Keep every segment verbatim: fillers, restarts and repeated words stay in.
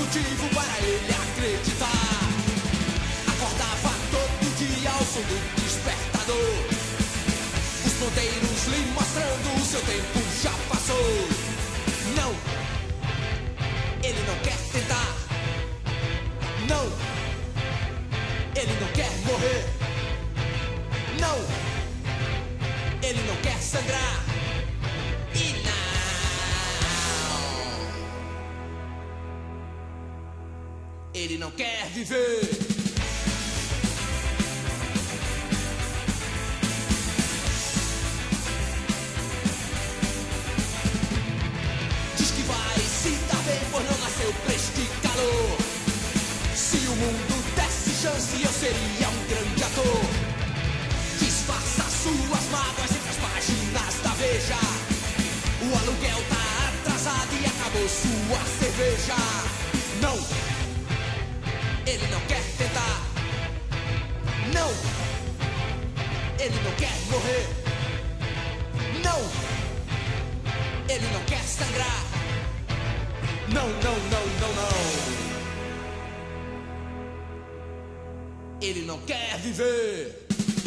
motivo para ele acreditar. Acordava todo dia ao som do despertador, os ponteiros lhe mostrando o seu tempo já passou. Não, ele não quer tentar. Não, ele não quer morrer. Não, ele não quer sangrar. E não, ele não quer viver. Diz que vai se dar bem, pois não nasceu pra este calor. Se o mundo desse chance, eu seria um grande ator. Disfarça suas mágoas entre as páginas da Veja. O aluguel tá atrasado e acabou sua cerveja. Não, ele não quer tentar. Não, ele não quer morrer. Não, ele não quer sangrar. Não, não, não, não, não. Ele não quer viver.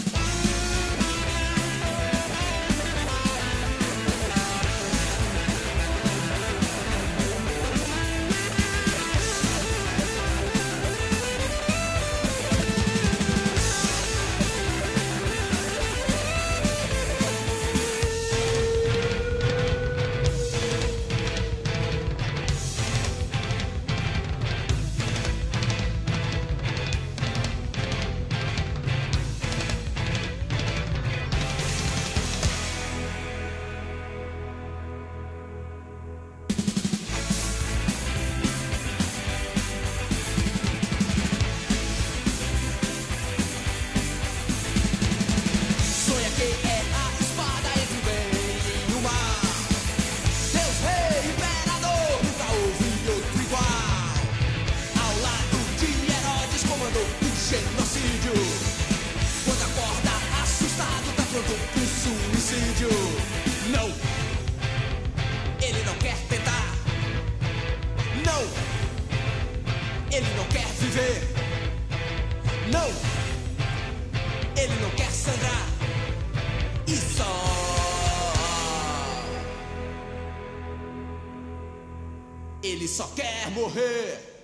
Genocídio. Quando acorda assustado, tá pronto pro suicídio. Não, ele não quer tentar. Não, ele não quer viver. Não, ele não quer sangrar. E só ele só quer morrer.